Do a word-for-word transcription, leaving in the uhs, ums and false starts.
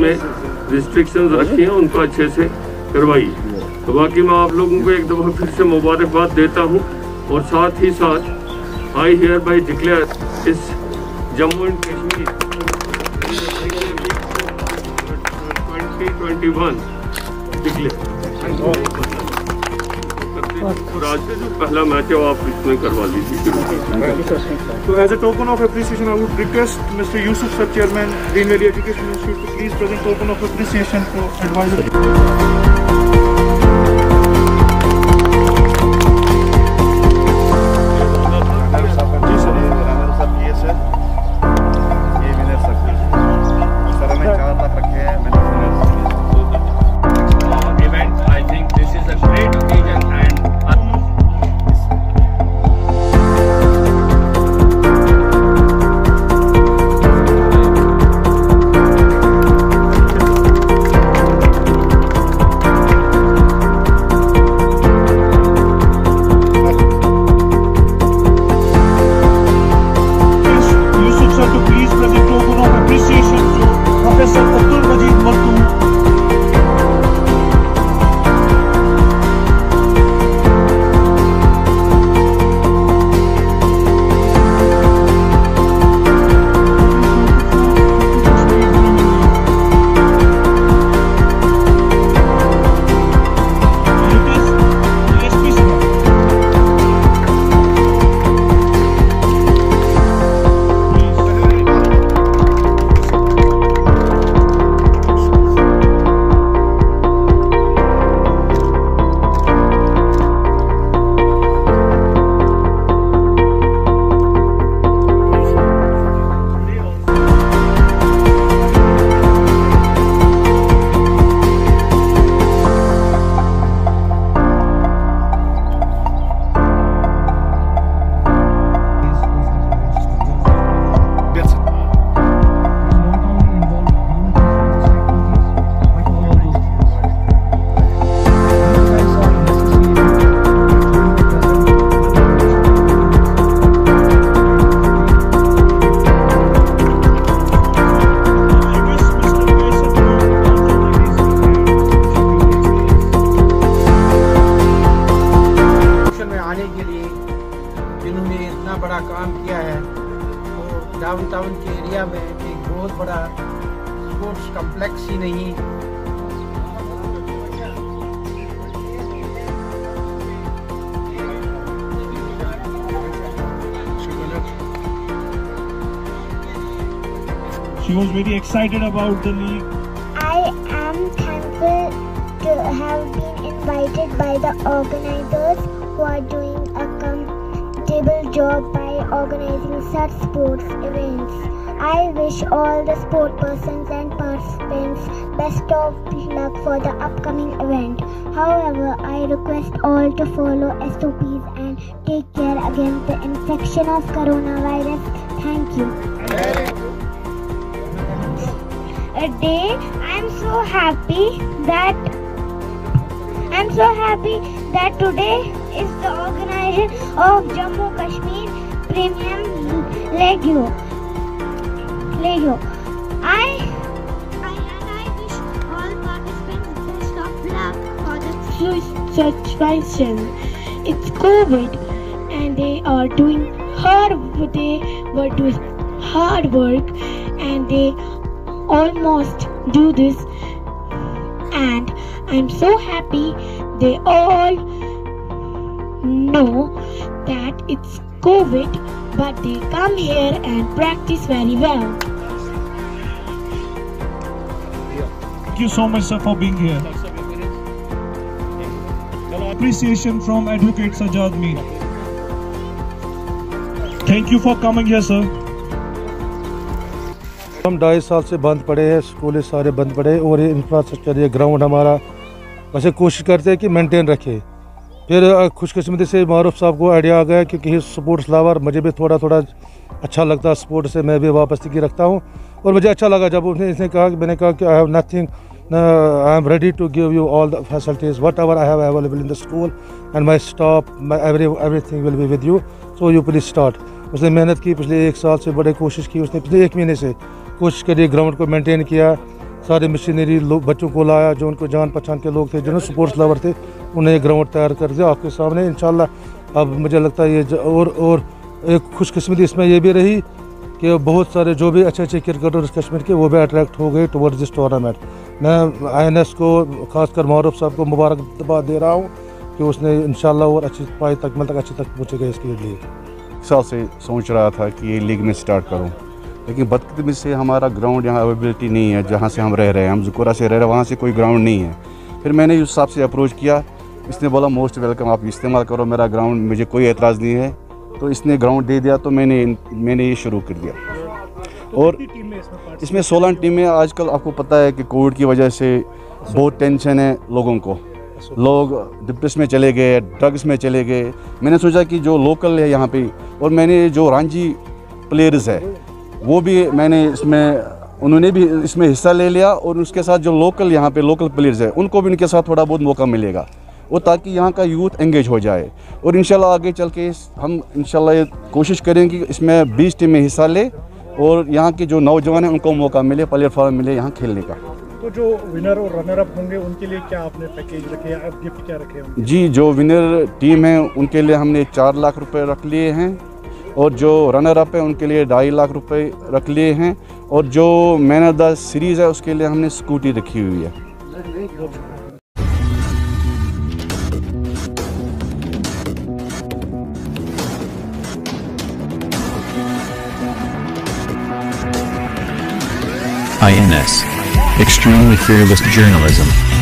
में रिस्ट्रिक्शंस रखी हैं उनको अच्छे से करवाइए। तो बाकी मैं आप लोगों को एक दफ़ा फिर से मुबारकबाद देता हूँ और साथ ही साथ आई हियर बाई डिक्लेयर इस Jammu and Kashmir twenty twenty one declare और आज से जो पहला मैच है वो आप इसमें करवा लीजिए। So as a token of appreciation, I would request Mister Yusuf Sir, Chairman, Green Valley Education Institute, to please present token of appreciation to advisor. जिन्होंने इतना बड़ा काम किया है, तो डाउनटाउन के एरिया में एक बहुत बड़ा स्पोर्ट्स कॉम्प्लेक्स ही नहीं, She was very excited about the league. I am thankful to have been invited by the organizers who are doing a comfortable job by organizing such sports events. I wish all the sport persons and participants best of luck for the upcoming event. However, I request all to follow S O Ps and take care against the infection of coronavirus. Thank you. A day I'm so happy that I'm so happy that today is the organization of Jammu Kashmir Premium Legio. Legio. I, I and I wish all participants best of luck for the situation. It's COVID and they are doing hard. They were doing hard work and they almost do this, and I'm so happy they all know that it's COVID, but they come here and practice very well. Thank you so much, sir, for being here. Appreciation from Advocate Sajjad Mir. Thank you for coming here, sir. हम ढाई साल से बंद पड़े हैं, school सारे बंद पड़े और ये इंफ्रास्ट्रक्चर ये ग्राउंड हमारा वैसे कोशिश करते हैं कि मेंटेन रखे। फिर खुशकिस्मती से मारूफ साहब को आइडिया आ गया कि कहीं स्पोर्ट्स लावर, मुझे भी थोड़ा थोड़ा अच्छा लगता है स्पोर्ट्स से, मैं भी वापसी रखता हूँ और मुझे अच्छा लगा जब उसने इसने कहा कि मैंने कहा कि I have nothing, I am ready to give you all the facilities whatever I have available in the school and my staff my every everything will be with you, so you please start. उसने मेहनत की, पिछले एक साल से बड़े कोशिश की, उसने पिछले एक महीने से कोशिश करी, ग्राउंड को मेंटेन किया, सारे मशीनरी बच्चों को लाया, जो उनको जान पहचान के लोग थे, जो स्पोर्ट्स लवर थे, उन्हें ग्राउंड तैयार कर दिया आपके सामने इंशाल्लाह। अब मुझे लगता है ये और और एक खुशकिस्मती इसमें ये भी रही कि बहुत सारे जो भी अच्छे अच्छे क्रिकेटर्स कश्मीर के वो भी अट्रैक्ट हो गए टुवर्ड्स दिस टूर्नामेंट। मैं आई एन एस को खासकर मारूफ साहब को मुबारकबाद दे रहा हूँ कि उसने इंशाल्लाह और अच्छी पाई तक मतलब तक अच्छी तक पहुँचेगा इसके लिए। साल से सोच रहा था कि ये लीग में स्टार्ट करूं, लेकिन बदकिस्मती से हमारा ग्राउंड यहाँ अवेलेबिलिटी नहीं है। जहाँ से हम रह रहे हैं, हम ज़ुकोरा से रह रहे हैं, वहाँ से कोई ग्राउंड नहीं है। फिर मैंने यूसुफ साहब से अप्रोच किया, इसने बोला मोस्ट वेलकम, आप इस्तेमाल करो मेरा ग्राउंड, मुझे कोई एतराज़ नहीं है। तो इसने ग्राउंड दे दिया, तो मैंने मैंने ये शुरू कर दिया। और इसमें सोलह टीमें, आजकल आपको पता है कि कोविड की वजह से बहुत टेंशन है लोगों को, लोग डिप्रेशन में चले गए, ड्रग्स में चले गए। मैंने सोचा कि जो लोकल है यहाँ पे, और मैंने जो रांझी प्लेयर्स है वो भी मैंने इसमें उन्होंने भी इसमें हिस्सा ले लिया, और उसके साथ जो लोकल यहाँ पे लोकल प्लेयर्स है उनको भी उनके साथ थोड़ा बहुत मौका मिलेगा, और ताकि यहाँ का यूथ एंगेज हो जाए। और इंशाल्लाह आगे चल के हम इंशाल्लाह ये कोशिश करेंगे कि इसमें बीस टीमें हिस्सा ले, और यहाँ के जो नौजवान हैं उनको मौका मिले, प्लेटफॉर्म मिले यहाँ खेलने का। तो जो विनर और रनर अप होंगे उनके लिए क्या आपने पैकेज रखे या गिफ्ट क्या रखे होंगे? जी, जो विनर टीम है उनके लिए हमने चार लाख रुपए रख लिए हैं, और जो रनर अप है उनके लिए ढाई लाख रुपए रख लिए हैं, और जो मैन ऑफ द सीरीज़ है उसके लिए हमने स्कूटी रखी हुई है। I N S. Extremely fearless journalism.